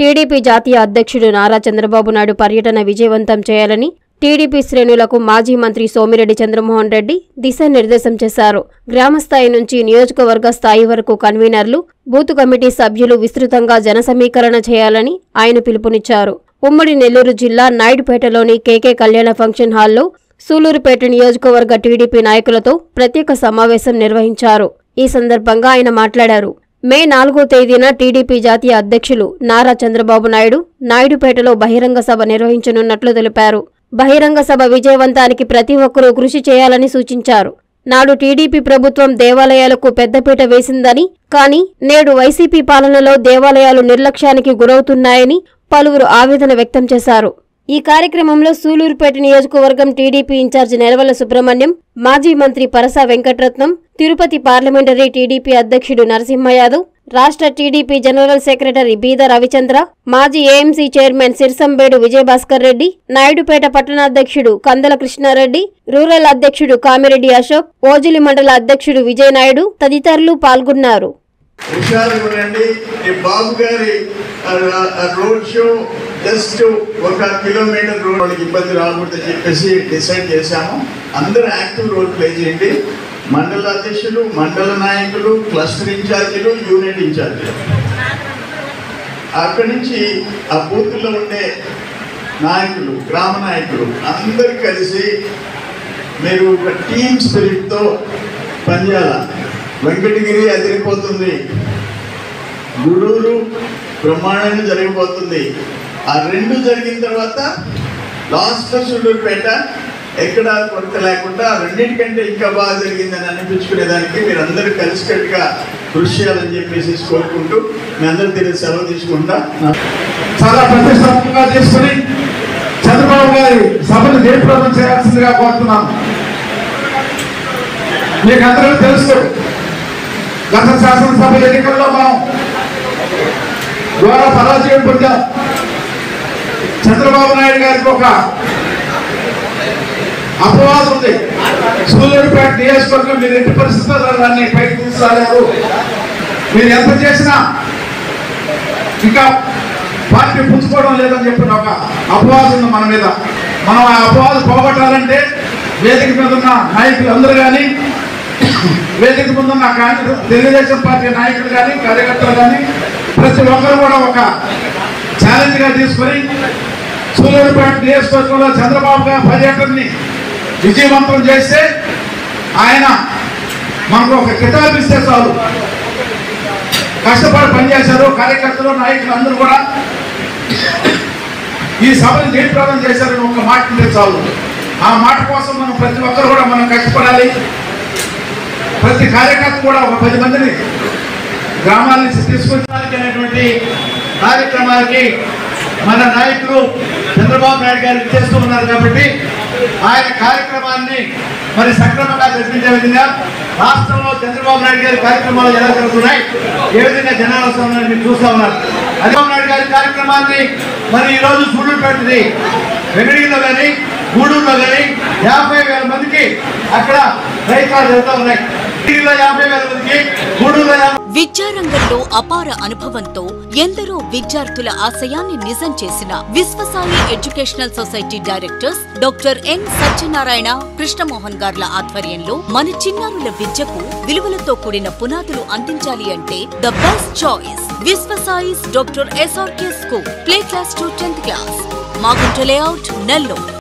TDP జాతీయ అధ్యక్షుడు నారా చంద్రబాబు నాయుడు పర్యటన విజయవంతం చేయాలని టీడీపీ శ్రేణులకు మాజీ మంత్రి సోమిరెడ్డి చంద్రమోహన్ రెడ్డి దిశానిర్దేశం చేశారు. గ్రామస్థాయి నుంచి నియోజకవర్గ స్థాయి వరకు కన్వీనర్లు, బూత్ కమిటీ సభ్యులు విస్తృతంగా జన సమీకరణ చేయాలని ఆయన పిలుపునిచ్చారు. ఉమ్మడి నెల్లూరు జిల్లా నాయుడుపేటలోని కేకే కళ్యాణ ఫంక్షన్ హాల్లో సూలూరుపేట నియోజకవర్గ టీడీపీ నాయకులతో ప్రత్యేక సమావేశం నిర్వహించారు. ఈ సందర్భంగా ఆయన మాట్లాడారు. మే 4వ తేదీన టీడీపీ జాతీయ అధ్యక్షులు నారా చంద్రబాబు నాయుడు నాయుడుపేటలో బహిరంగ సభ నిర్వహించనున్నట్లు తెలిపారు. బహిరంగ సభ విజయవంతానికి ప్రతి ఒక్కరూ కృషి చేయాలని సూచించారు. నాడు టీడీపీ ప్రభుత్వం దేవాలయాలకు పెద్దపీట వేసిందని, కానీ నేడు వైసీపీ పాలనలో దేవాలయాలు నిర్లక్ష్యానికి గురవుతున్నాయని పలువురు ఆవేదన వ్యక్తం చేశారు. ఈ కార్యక్రమంలో సూలూరుపేట నియోజకవర్గం టీడీపీ ఇన్ఛార్జి నెలవల సుబ్రహ్మణ్యం, మాజీ మంత్రి పరసా వెంకటరత్నం, తిరుపతి పార్లమెంటరీ టీడీపీ అధ్యక్షుడు నరసింహ యాదవ్, రాష్ట్ర TDP general secretary Beeda Ravichandra, మాజీ ఏఎంసీ చైర్మన్ సిర్సంబేడు విజయభాస్కర్ రెడ్డి, నాయుడుపేట పట్టణాధ్యక్షుడు కందల కృష్ణారెడ్డి, రూరల్ అధ్యక్షుడు కామిరెడ్డి అశోక్, ఓజిలి మండల అధ్యక్షుడు విజయ్ నాయుడు తదితరులు పాల్గొన్నారు. Road show just 1 kilometre road ఇబ్బంది రాకూడదని చెప్పేసి డిసైడ్ చేశాము. అందరూ యాక్టివ్ రోల్ ప్లే చేయండి. మండల అధ్యక్షులు, మండల నాయకులు, క్లస్టర్ ఇన్ఛార్జీలు, యూనిట్ ఇన్ఛార్జీలు, అక్కడి నుంచి ఆ బూత్లో ఉండే నాయకులు, గ్రామ నాయకులు అందరు కలిసి మీరు ఒక టీమ్ స్పిరిట్తో పనిచేయాల. వెంకటగిరి అదిరిపోతుంది, గూడూరు బ్రహ్మాండంగా జరిగిపోతుంది. ఆ రెండు జరిగిన తర్వాత లాస్ట్ సూలూరుపేట ఎక్కడ కొరత లేకుండా రెండింటికంటే ఇంకా బాగా జరిగిందని అనిపించుకునేదానికి మీరు అందరూ కలిసికట్టుగా కృషి చేయాలని చెప్పేసి కోరుకుంటూ మీ అందరూ తిరిగి సెలవు తీసుకుంటా. చాలా ప్రతిష్టాత్మకంగా చేసుకుని చంద్రబాబు గారి సభను జయప్రదం చేయాల్సిందిగా కోరుతున్నాను. మీకు అందరూ తెలుసు, గత శాసనసభ ఎన్నికల్లో మనం ద్వారా పరాజయం పొందాం. చంద్రబాబు నాయుడు గారికి ఒక అపవాదం ఉంది. సూలూరుపేట నియోజకవర్గం మీరు ఎట్టి పరిస్థితుల్లో దాన్ని పైకి తీసుకురాలేరు, మీరు ఎంత చేసినా ఇంకా పార్టీ పుచ్చుకోవడం లేదని చెప్పిన ఒక అపవాదం ఉంది మన మీద. మనం ఆ అపవాదం పోగొట్టాలంటే వేదిక మీద ఉన్న నాయకులు అందరూ కానీ, వేదిక ముందున్న తెలుగుదేశం పార్టీ నాయకులు కానీ, కార్యకర్తలు కానీ ప్రతి ఒక్కరు కూడా ఒక ఛాలెంజ్గా తీసుకొని సూలూరుపేట నియోజకవర్గంలో చంద్రబాబు గారి పర్యటనని విజయవంతం చేస్తే ఆయన మనకు ఒక కితాబు ఇస్తే చాలు. కష్టపడి పనిచేశారు కార్యకర్తలు, నాయకులు అందరూ కూడా ఈ సభను జయప్రదం చేశారని ఒక మాట ఉంటే చాలు. ఆ మాట కోసం మనం ప్రతి ఒక్కరు కూడా మనం కష్టపడాలి. ప్రతి కార్యకర్త కూడా ఒక 10 మందిని గ్రామాల నుంచి తీసుకొచ్చడానికి అనేటువంటి కార్యక్రమాలకి మన నాయకులు చంద్రబాబు నాయుడు గారు చేస్తూ ఉన్నారు. కాబట్టి ఆయన కార్యక్రమాన్ని మరి సక్రమంగా జరిపించే విధంగా రాష్ట్రంలో చంద్రబాబు నాయుడు గారి కార్యక్రమాలు ఎలా జరుగుతున్నాయి, ఏ విధంగా జనాలు వస్తున్నారని మీరు చూస్తూ ఉన్నారు. చంద్రబాబు నాయుడు గారి కార్యక్రమాన్ని మరి ఈరోజు సూలూరుపేటది, వెంకటగిరిలో కానీ, గూడూరులో కానీ 50,000 మందికి అక్కడ రైతులు జరుగుతూ ఉన్నాయి. విద్యారంగంలో అపార అనుభవంతో ఎందరో విద్యార్థుల ఆశయాన్ని నిజం చేసిన Vishwasai educational society directors doctor N Satyanarayana, Krishnamohan గార్ల ఆధ్వర్యంలో మన చిన్నారుల విద్యకు విలువలతో కూడిన పునాదులు అందించాలి అంటే the best choice Vishwasai's doctor SRK school, play class to 10th class, Magunta layout, Nellore.